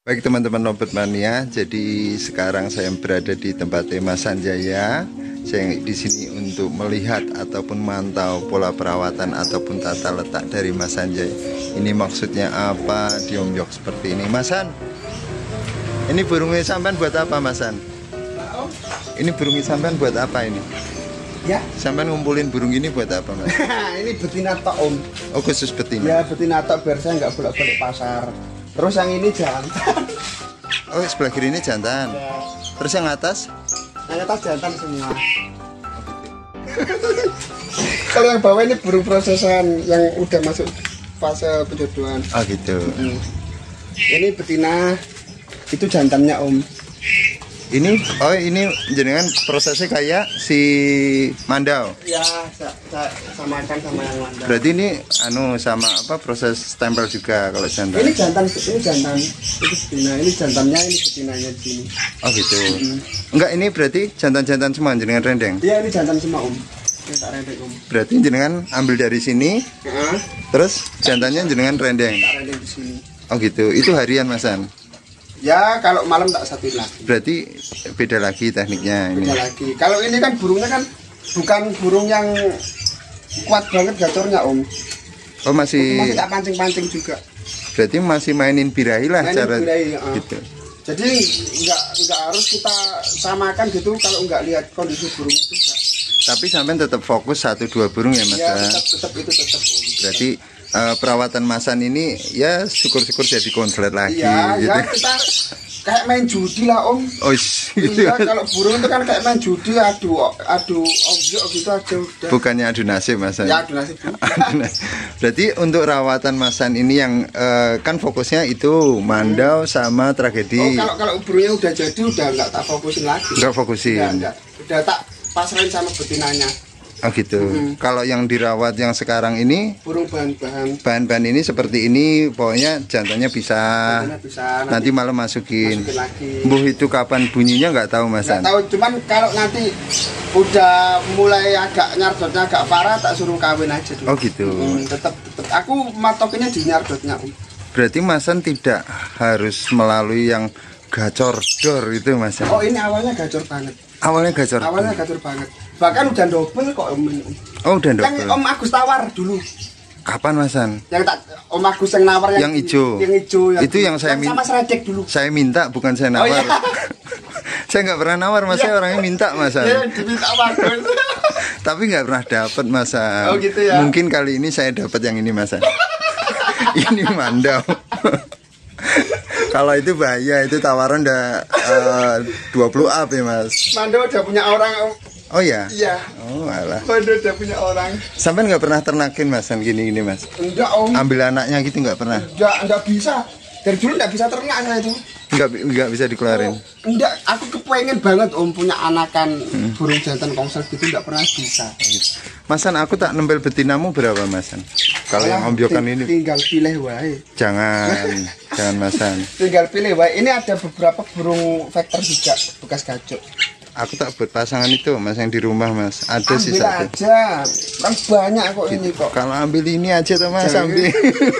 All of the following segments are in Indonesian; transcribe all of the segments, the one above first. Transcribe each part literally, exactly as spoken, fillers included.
Baik teman-teman Lobet Mania, jadi sekarang saya berada di tempat Mas Sanjaya. Saya di sini untuk melihat ataupun mantau pola perawatan ataupun tata letak dari Mas Sanjaya. Ini maksudnya apa diomyok seperti ini, Mas San? Ini burungnya sampean buat apa, Mas San? Ini burungnya sampean buat apa ini? Ya. Sampean ngumpulin burung ini buat apa, Mas? Ini betina tok, Om. Oh, khusus betina. Ya, betina tok biar saya nggak bolak-balik pasar. Terus yang ini jantan. Oh, sebelah kiri ini jantan. Ya. Terus yang atas? Yang atas jantan semua. Kalau yang bawah ini burung prosesan yang udah masuk fase penjodohan. Oh gitu. Hmm. Ini betina, itu jantannya, Om. Ini, oh ini jenengan prosesnya kayak si mandau. Ya, sa sa samakan sama yang mandau. Berarti ini anu sama apa proses stempel juga kalau jantan. Ini jantan, ini jantan, itu betina, ini jantannya, ini betinanya di sini. Oh gitu. Hmm. Enggak, ini berarti jantan-jantan semua jenengan rendeng. Iya, ini jantan semua, Om. Ini tak rendeng, Om. Berarti jenengan ambil dari sini, Heeh. terus jantannya jenengan rendeng. Tak rendeng di sini. Oh gitu. Itu harian, Masan. Ya, kalau malam tak satuin lagi. Berarti beda lagi tekniknya ini. Beda lagi. Kalau ini kan burungnya kan bukan burung yang kuat banget gacornya, Om. Oh masih. Masih tak pancing-pancing juga. Berarti masih mainin birahi lah Mainin cara birahi, uh. gitu. Jadi nggak nggak harus kita samakan gitu kalau nggak lihat kondisi burung itu enggak. Tapi sampai tetap fokus satu dua burung ya, Mas. Ya, tetap tetap itu tetap, Om. Berarti uh, perawatan Masan ini ya syukur-syukur jadi konslet lagi. Iya, gitu. ya kita kayak main judi lah, Om. Oh gitu. Iya, kalau burung itu kan kayak main judi, adu adu objek gitu aja udah. Bukannya adu nasib, Mas. Ya, adu nasib. Berarti untuk rawatan Masan ini yang uh, kan fokusnya itu mandau sama tragedi. Oh, kalau kalau burungnya udah jadi udah nggak tak fokusin lagi. Nggak fokusin. Udah, enggak. Udah tak pasrahin sama betinanya. Oh gitu. Hmm. Kalau yang dirawat yang sekarang ini Burung bahan-bahan. bahan-bahan ini seperti ini, pokoknya jantannya bisa. Jantannya bisa. Nanti, nanti malam masukin. Masukin lagi. Buh itu kapan bunyinya nggak tahu, Mas. Nggak tahu, cuman kalau nanti udah mulai agak nyardotnya agak parah tak suruh kawin aja dulu. Oh gitu. Hmm, tetap tetap aku matokinnya di nyardotnya, Om. Berarti Masan tidak harus melalui yang gacor dor itu, Mas. Oh, ini awalnya gacor banget. Awalnya gacor. Awalnya gacor banget. Bahkan udah double kok, Om. Oh, udah Yang double. Om Agus tawar dulu. Kapan, Masan? Yang tak Om Agus yang nawar yang, Yang hijau. Yang hijau yang Itu yang saya sama minta. Seredek dulu. Saya minta, bukan saya nawar. Oh, iya. Saya nggak pernah nawar, Mas. Saya orangnya minta, Masan. Iya, diminta bagus. Tapi nggak pernah dapat, Masan. Oh, gitu ya. Mungkin kali ini saya dapat yang ini, Masan. Ini mandau. Kalau itu bahaya, itu tawaran udah uh, dua puluh up ya, Mas. Mando udah punya orang, Om. Oh ya? Iya. Oh alah. Mando udah punya orang. Sampai nggak pernah ternakin, Mas, gini-gini, Mas? Enggak, Om. Ambil anaknya gitu nggak pernah? Enggak, enggak bisa. Dari dulu enggak bisa ternak saya itu. Nggak, nggak bisa dikeluarin? Oh, enggak, aku kepengen banget, Om, punya anakan hmm. burung jantan kongsel gitu, enggak pernah bisa. Masan, aku tak nempel betinamu berapa, Masan? Kalau yang ombyokan ini tinggal pilih wae. Jangan, jangan, Masan. Tinggal pilih wae. Ini ada beberapa burung vector juga bekas gacok. Aku tak buat pasangan itu, Mas, yang di rumah, Mas. Ada Ambil sih satu. aja. Kan banyak kok Gitu. ini kok. Kalau ambil ini aja tuh, Mas, Jangan. ambil.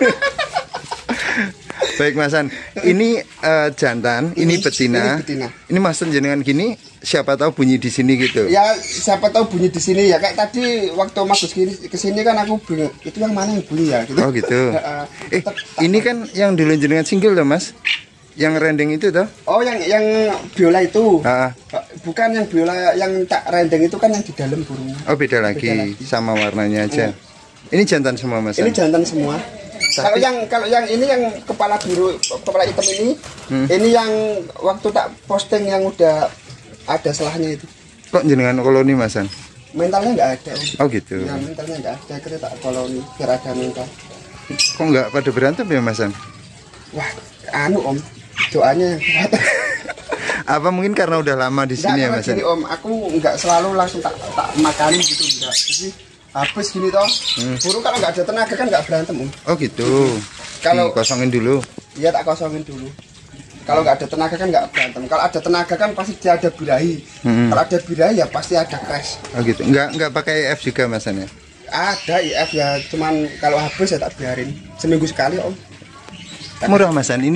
Baik, Masan. Ini uh, jantan, ini, ini betina. Ini betina. Ini Mas jenengan gini, siapa tahu bunyi di sini gitu. Ya, siapa tahu bunyi di sini ya. Kayak tadi waktu Mas Gus ke sini kan aku bingung, itu yang mana yang bunyi ya gitu. Oh, gitu. eh, ini kan yang dulu jenengan single loh, Mas. Yang rendeng itu toh? Oh, yang yang biola itu. Ah. Bukan yang biola yang tak rendeng itu kan yang di dalam burungnya. Oh, beda lagi, beda lagi. Sama warnanya aja. Hmm. Ini jantan semua, Mas. Ini jantan semua. Tapi... Kalau yang kalau yang ini yang kepala biru, kepala hitam ini, hmm. ini yang waktu tak posting yang udah ada selahnya itu. Kok jenengan koloni, Masan? Mentalnya nggak ada, Om. Oh gitu. Ya, mentalnya nggak ada, kita tak koloni biar ada mental. Kok nggak pada berantem ya, Masan? Wah, anu, Om, doanya yang kuat. Apa mungkin karena udah lama di sini ya, Masan? Gini, Om, aku nggak selalu langsung tak tak makani gitu, enggak. Jadi habis gini toh, hmm. burung kalau nggak ada tenaga kan nggak berantem, Om. Oh gitu. Kalau kosongin dulu. Iya, tak kosongin dulu. Kalau nggak ada tenaga kan nggak berantem. Kalau ada tenaga kan pasti dia ada birahi. Hmm. Kalau ada birahi ya pasti ada crash. Oh gitu. Nggak nggak pakai I F juga, Masan ya? Ada I F ya, cuman kalau habis ya tak biarin seminggu sekali, Om. Murah, Masan. Ini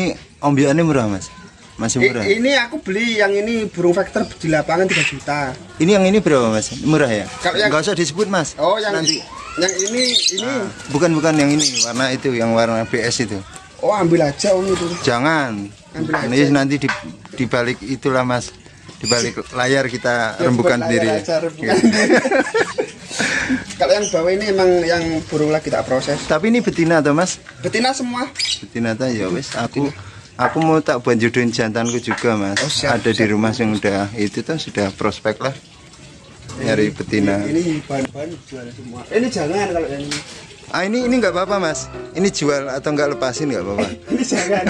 Ombyokannya murah Mas? Masih murah? I, ini aku beli yang ini burung vector di lapangan tiga juta. Ini yang ini berapa Mas? Murah ya? Kalau yang- Nggak usah disebut Mas. Oh, yang Nanti. yang ini ini Ah, bukan bukan yang ini, warna itu, yang warna B S itu. oh ambil aja om itu. Jangan. Ambil aja. Ini nanti di, di balik itulah Mas. Di balik layar kita Ya, rembukan buat sendiri. layar aja, rembukan sendiri. Kalau yang bawah ini emang yang burung lagi tak proses. Tapi ini betina atau Mas? Betina semua. Betina ta ya wis aku aku mau tak buat jodohin jantanku juga Mas. Oh, siap, Ada di siap. rumah yang udah itu tuh sudah prospek lah. Nyari betina. Ini, ini bahan-bahan jual semua. Ini jangan kalau yang ini. Ah ini ini nggak apa-apa Mas. Ini jual atau nggak lepasin nggak apa-apa. Ini jangan.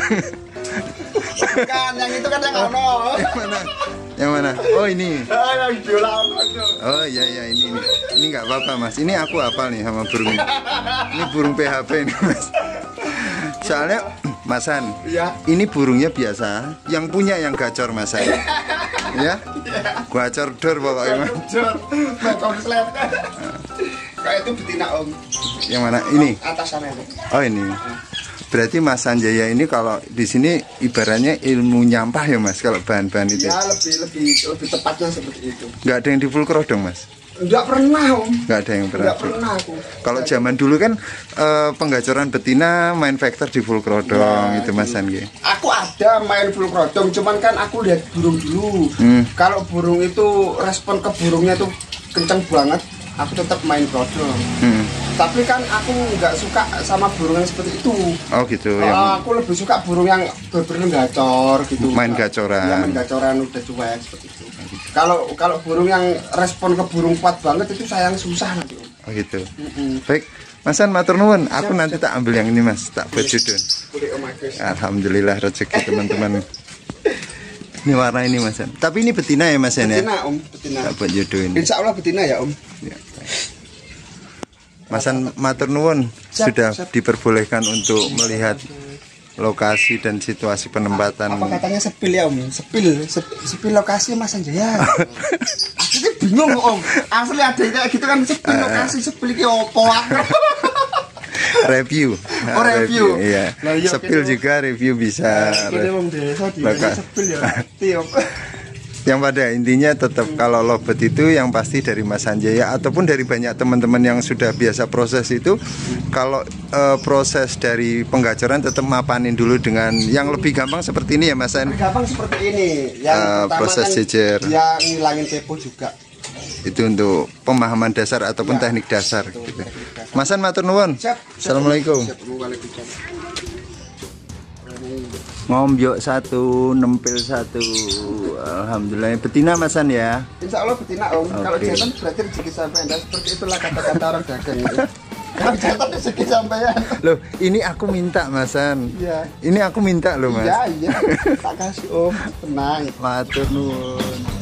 Bukan, yang itu kan yang ono. Yang mana? Yang mana? Oh ini. Ah, yang jual ono. Oh iya iya ini ini. Ini nggak apa-apa Mas. Ini aku hafal nih sama burung ini. Ini burung P H P ini Mas. Soalnya Masan, Iya. ini burungnya biasa, yang punya yang gacor Masan. Ya? Gacor dor pokoknya Mas. Jor. Nah, konslet. Kayak itu betina om. Yang mana? Ini. Atasannya. Oh ini. Berarti Mas Sanjaya ini kalau di sini ibaratnya ilmu nyampah ya Mas kalau bahan-bahan itu. Ya lebih lebih lebih tepatnya seperti itu. Nggak ada yang di full cross dong Mas? Enggak pernah om. Nggak ada yang pernah. Enggak pernah aku. Kalau zaman dulu kan eh, penggacoran betina main vector di full krodong Ya, itu Mas Sanjaya. Aku ada main full krodong, cuman kan aku lihat burung dulu. Hmm. Kalau burung itu respon ke burungnya tuh kenceng banget, aku tetap main krodong. Hmm. Tapi kan aku nggak suka sama burung yang seperti itu. Oh gitu Ah, yang aku lebih suka burung yang bener-bener gacor gitu. Main gacoran. Ya, main gacoran udah cuek seperti itu. Kalau kalau burung yang respon ke burung kuat banget itu sayang susah nanti. Om. oh gitu. Mm-mm. Baik, Masan matur nuwun. Aku Siap, nanti tak ambil yang ini Mas, tak bejudun. Boleh Om Agus. Alhamdulillah rezeki teman-teman. Ini warna ini Mas. Tapi ini betina ya Mas ya? Betina Om, betina. Tak buat jodohin. Insya Allah betina ya Om. Ya, baik. Masan matur nuwun Siap, sudah siap. diperbolehkan untuk melihat lokasi dan situasi penempatan. Apa katanya sepil ya Om? Sepil, sep- sepil lokasi Mas Sanjaya. Aku tuh bingung Om. Asli ada kayak gitu kan sepil lokasi, sepil iki opo aku. Review. Oh, review. Iya. Lah, iya, Sepil oke, juga review bisa. Kene wong desa di Loka- sepil ya. Tiop. Yang pada intinya tetap kalau lobet itu yang pasti dari Mas Sanjaya ataupun dari banyak teman-teman yang sudah biasa proses itu, kalau eh, proses dari penggacoran tetap mapanin dulu dengan yang lebih gampang seperti ini ya Mas San. Gampang seperti ini. Yang Eh, pertama proses kan jejer. dia ngilangin kepo juga. Itu untuk pemahaman dasar ataupun Ya, teknik dasar betul, gitu. teknik dasar. Mas San matur nuwun. Siap. siap. Assalamualaikum. Siap. Waalaikumsalam. Ngombyok satu, nempel satu. Alhamdulillah betina Mas San ya. Insya Allah betina Om. Kalau Oke. jantan berarti rezeki sampean. Dan seperti itulah kata-kata orang dagang itu. Kalau jantan rezeki sampean. Loh, ini aku minta Mas San. Iya. Ini aku minta loh Mas. Iya, iya. Tak kasih Om. Tenang. Matur nuwun.